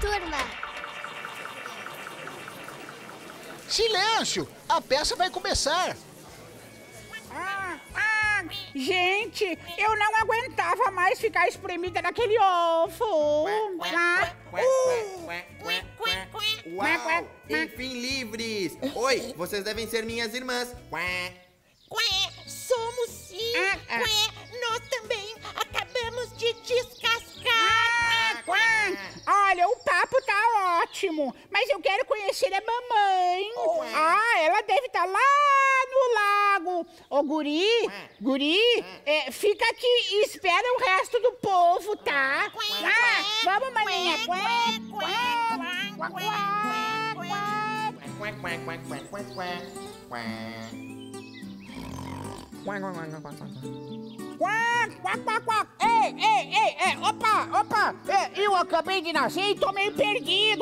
turma. Silêncio! A peça vai começar. Gente, eu não aguentava mais ficar espremida naquele ovo. Uau! Enfim, livres! Oi, vocês devem ser minhas irmãs. Somos sim. Nós também acabamos de descascar. Olha, o papo tá ótimo, mas eu quero conhecer a mamãe. Ela deve estar lá no lago. Ô, guri, fica aqui e espera o resto do povo, tá? Vamos, maninha. Ei, opa! Eu acabei de nascer e tô meio perdido.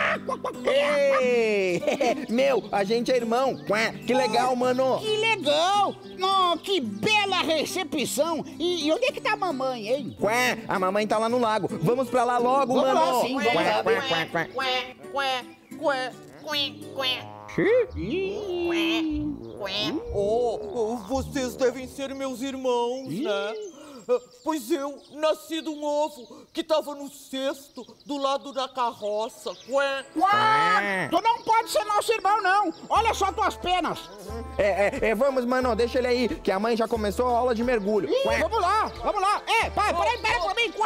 Ei! Meu, a gente é irmão. Que legal, mano. Que legal! Oh, que bela recepção! E onde é que tá a mamãe, hein? A mamãe tá lá no lago. Vamos pra lá logo, Vamos mano. lá, sim, vamos lá. Vocês devem ser meus irmãos, né? Pois eu nasci de um ovo que tava no cesto do lado da carroça. Tu não pode ser nosso irmão, não! Olha só tuas penas! Vamos, mano, deixa ele aí, que a mãe já começou a aula de mergulho. Vamos lá! Pai, peraí por mim!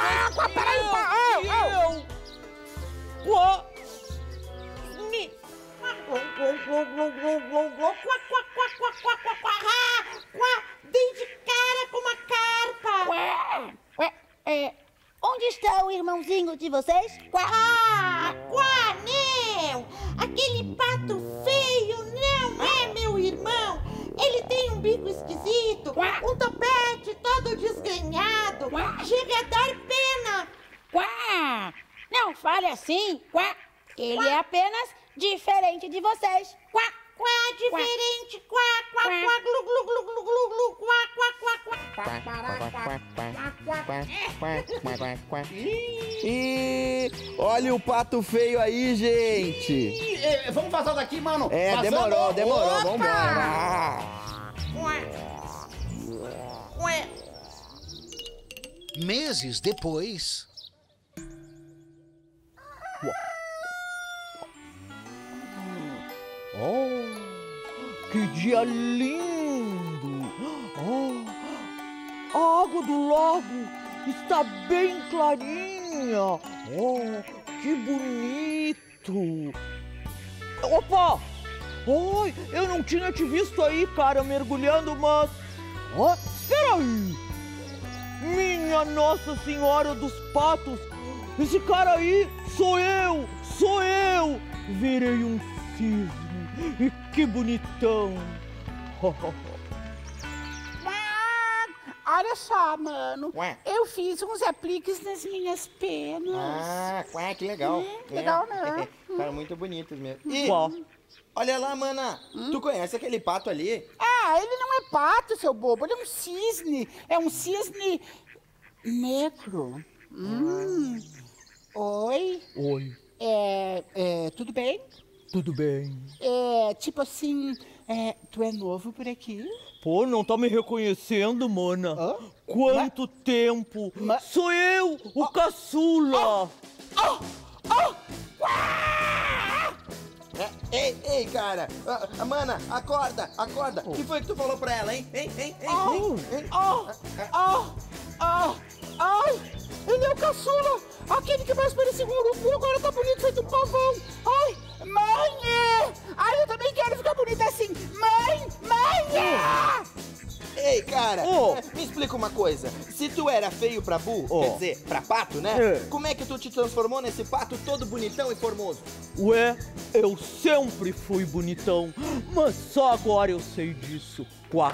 Dei de cara com uma carpa. Onde está o irmãozinho de vocês? Não! Aquele pato feio não é meu irmão. Ele tem um bico esquisito, um topete todo desgrenhado. Chega a dar pena. Não fale assim. Ele é apenas diferente de vocês. Diferente. Glu, glu, glu, glu, glu, glu. E olha o pato feio aí, gente. Vamos vazar daqui, mano. Demorou. Opa! Vambora. Meses depois... Que dia lindo! A água do lago está bem clarinha. Que bonito! Opa! Eu não tinha te visto aí, cara, mergulhando, mas... Espera aí! Minha Nossa Senhora dos Patos! Esse cara aí sou eu! Virei um cisne! E que bonitão! Olha só, mano. Eu fiz uns apliques nas minhas penas. Que legal. Legal, né? Ficaram muito bonitos mesmo. E, olha lá, mana. Tu conhece aquele pato ali? Ele não é pato, seu bobo. Ele é um cisne. É um cisne negro. Oi. Tudo bem? Tudo bem. Tipo assim, tu é novo por aqui? Pô, não tá me reconhecendo, mana? Quanto tempo! Sou eu, o caçula! Ei, cara! Mana, acorda! O que foi que tu falou pra ela, hein? Ele é o caçula! Aquele que mais parecia um urubu, agora tá bonito, feito um pavão! Mãe! Eu também quero ficar bonita assim! Mãe! Ei, cara! Me explica uma coisa. Se tu era feio pra Bu, quer dizer, pra pato, né? Como é que tu te transformou nesse pato todo bonitão e formoso? Eu sempre fui bonitão, mas só agora eu sei disso. Quá.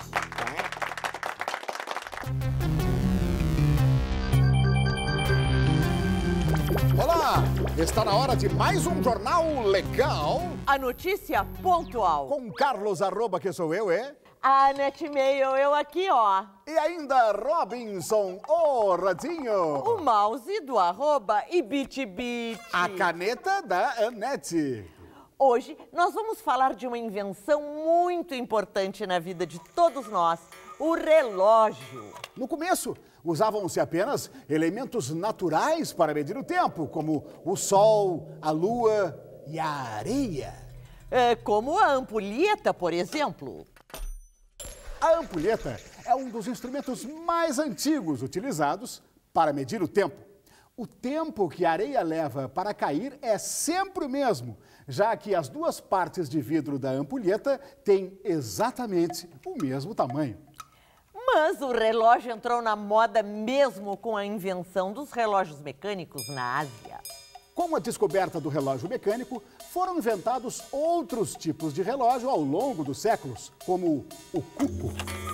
Olá! Está na hora de mais um Jornal Legal. A notícia pontual. Com Carlos Arroba, que sou eu, Ah, NetMail, eu aqui, ó. E ainda Robinson, o Radinho. O mouse do @ibitbit. A caneta da Anete. Hoje nós vamos falar de uma invenção muito importante na vida de todos nós, o relógio. No começo, usavam-se apenas elementos naturais para medir o tempo, como o sol, a lua e a areia. Como a ampulheta, por exemplo. A ampulheta é um dos instrumentos mais antigos utilizados para medir o tempo. O tempo que a areia leva para cair é sempre o mesmo, já que as duas partes de vidro da ampulheta têm exatamente o mesmo tamanho. Mas o relógio entrou na moda mesmo com a invenção dos relógios mecânicos na Ásia. Com a descoberta do relógio mecânico, foram inventados outros tipos de relógio ao longo dos séculos, como o cuco.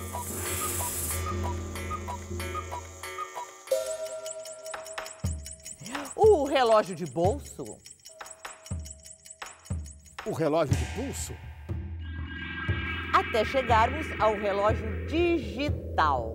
O relógio de bolso. O relógio de pulso. Até chegarmos ao relógio digital.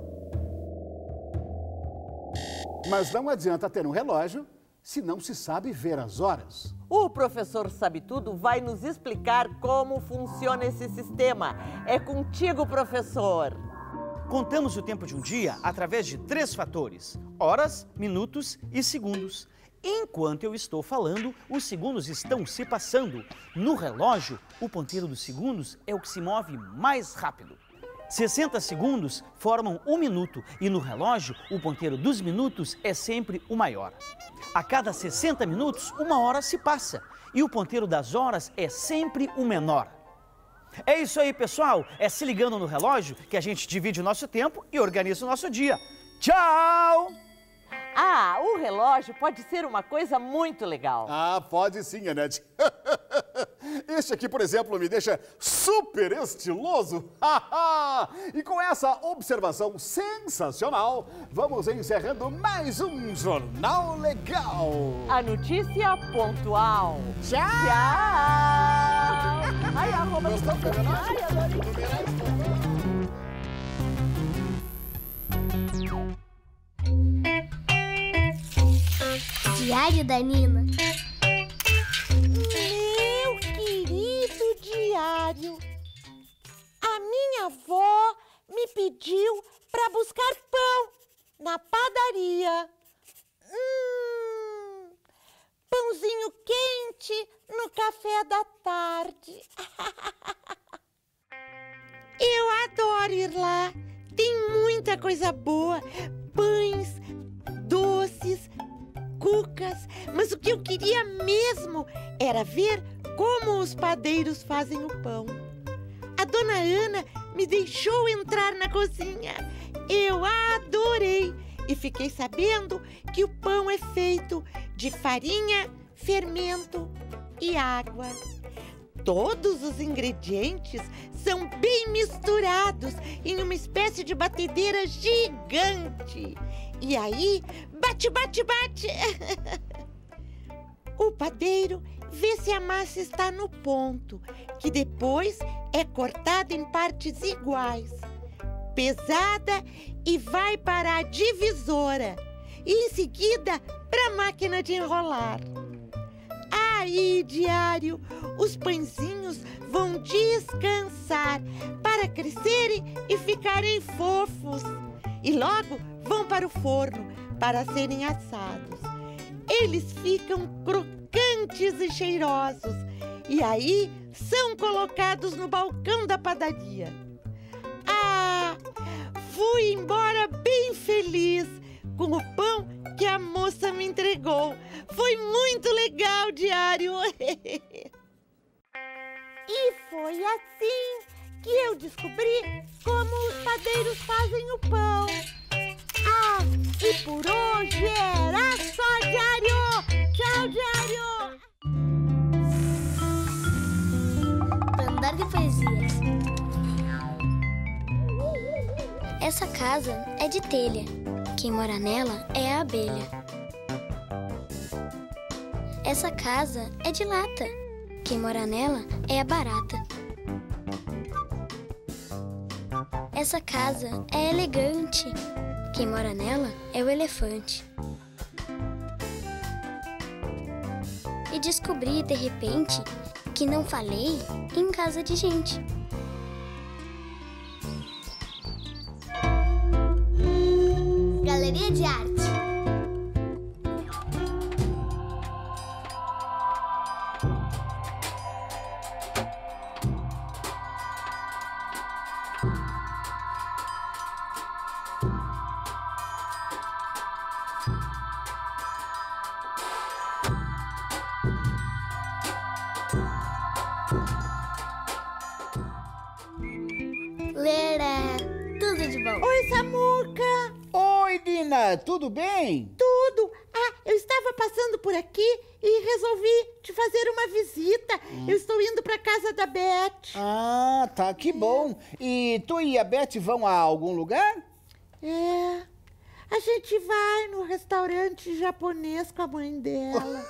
Mas não adianta ter um relógio se não se sabe ver as horas. O professor Sabe Tudo vai nos explicar como funciona esse sistema. É contigo, professor. Contamos o tempo de um dia através de 3 fatores: horas, minutos e segundos. Enquanto eu estou falando, os segundos estão se passando. No relógio, o ponteiro dos segundos é o que se move mais rápido. 60 segundos formam 1 minuto e no relógio, o ponteiro dos minutos é sempre o maior. A cada 60 minutos, 1 hora se passa e o ponteiro das horas é sempre o menor. É isso aí, pessoal. É se ligando no relógio que a gente divide o nosso tempo e organiza o nosso dia. Tchau! Ah, o relógio pode ser uma coisa muito legal. Ah, pode sim, Anete. Este aqui, por exemplo, me deixa super estiloso. E com essa observação sensacional, vamos encerrando mais um Jornal Legal. A notícia pontual. Tchau! Tchau! Ai, arroba do Gostou do relógio? Ai, adorei. Diário da Nina. Meu querido diário, a minha avó me pediu para buscar pão na padaria. Pãozinho quente no café da tarde. Eu adoro ir lá. Tem muita coisa boa. Pães, doces, cucas. Mas o que eu queria mesmo era ver como os padeiros fazem o pão. A dona Ana me deixou entrar na cozinha. Eu adorei e fiquei sabendo que o pão é feito de farinha, fermento e água. Todos os ingredientes são bem misturados em uma espécie de batedeira gigante. E aí, bate, bate, bate. O padeiro vê se a massa está no ponto, que depois é cortada em partes iguais, pesada e vai para a divisora. E em seguida para a máquina de enrolar. Aí, diário, os pãezinhos vão descansar para crescerem e ficarem fofos. E logo vão para o forno para serem assados. Eles ficam crocantes e cheirosos. E aí são colocados no balcão da padaria. Ah, fui embora bem feliz com o pão que a moça me entregou. Foi muito legal, diário. E foi assim que eu descobri como os padeiros fazem o pão. Ah, e por hoje era só, diário. Tchau, diário. Andar de poesias. Essa casa é de telha. Quem mora nela é a abelha. Essa casa é de lata. Quem mora nela é a barata. Essa casa é elegante. Quem mora nela é o elefante. E descobri, de repente, que não falei em casa de gente. Galeria de arte. Lera, tudo de bom. Oi, Samuca. Oi, Nina, tudo bem? Tudo. Eu estava passando por aqui e resolvi te fazer uma visita. Eu estou indo para casa da Beth. Ah, tá, que bom. E tu e a Beth vão a algum lugar? A gente vai no restaurante japonês com a mãe dela.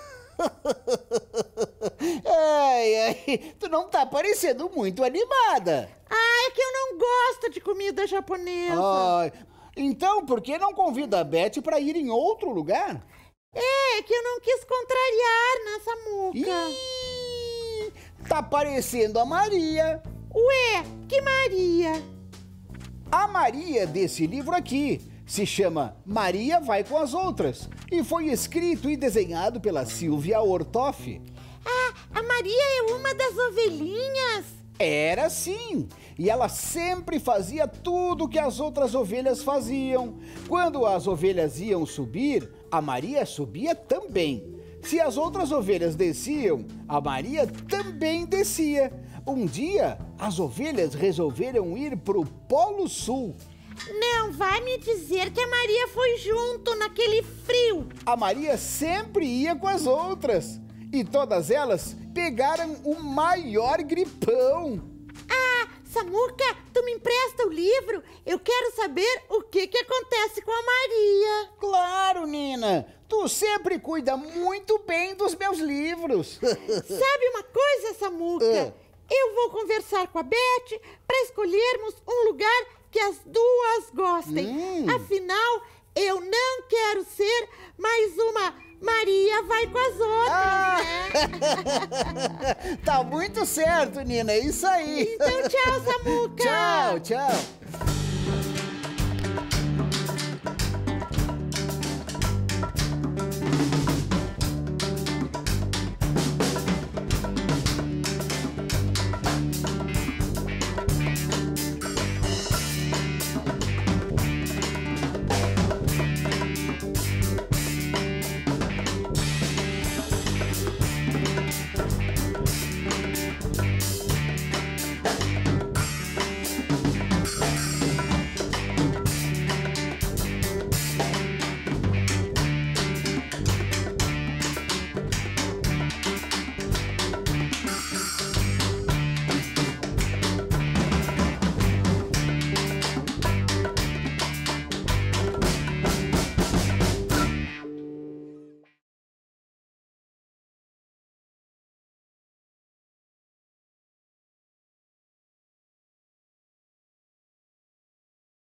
Tu não tá parecendo muito animada. É que eu não gosto de comida japonesa. Então, por que não convida a Beth para ir em outro lugar? É que eu não quis contrariar, né, Samuca? Tá parecendo a Maria. Ué, que Maria? A Maria desse livro aqui se chama Maria Vai com as Outras e foi escrito e desenhado pela Silvia Ortoff. A Maria é uma das ovelhinhas? Era sim, e ela sempre fazia tudo que as outras ovelhas faziam. Quando as ovelhas iam subir, a Maria subia também. Se as outras ovelhas desciam, a Maria também descia. Um dia, as ovelhas resolveram ir para o Polo Sul. Não vai me dizer que a Maria foi junto naquele frio. A Maria sempre ia com as outras. E todas elas pegaram o maior gripão. Samuca, tu me empresta o livro? Eu quero saber o que acontece com a Maria. Claro, Nina. Tu sempre cuida muito bem dos meus livros. Sabe uma coisa, Samuca? Eu vou conversar com a Beth para escolhermos um lugar que as duas gostem. Afinal, eu não quero ser mais uma Maria Vai com as Outras, né? Tá muito certo, Nina, é isso aí. Então, tchau, Samuca. Tchau.